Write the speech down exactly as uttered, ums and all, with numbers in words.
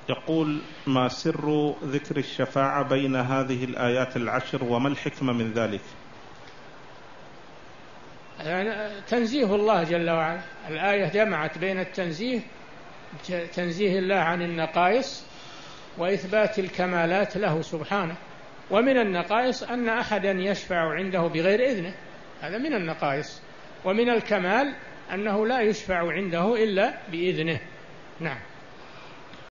يقول: ما سر ذكر الشفاعة بين هذه الآيات العشر وما الحكمة من ذلك؟ يعني تنزيه الله جل وعلا. الآية جمعت بين التنزيه، تنزيه الله عن النقائص، وإثبات الكمالات له سبحانه. ومن النقائص أن أحدا يشفع عنده بغير إذنه، هذا من النقائص. ومن الكمال أنه لا يشفع عنده إلا بإذنه. نعم.